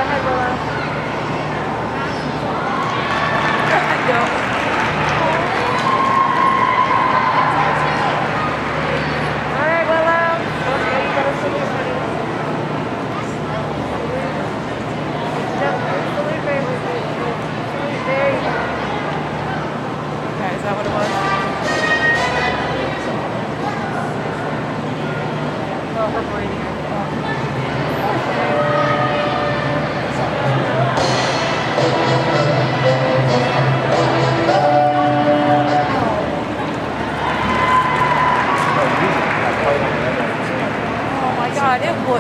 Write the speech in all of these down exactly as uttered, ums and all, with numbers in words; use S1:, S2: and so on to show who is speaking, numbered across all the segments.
S1: ahead, Willow. Go. All right, Willow. Okay, you better sit your honey. Just salute Bailey. There you go. Okay, is that what it was? Oh, her breathing. Oh my God, it would.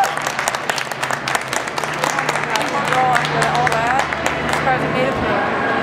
S1: All that. Surprised it made it through.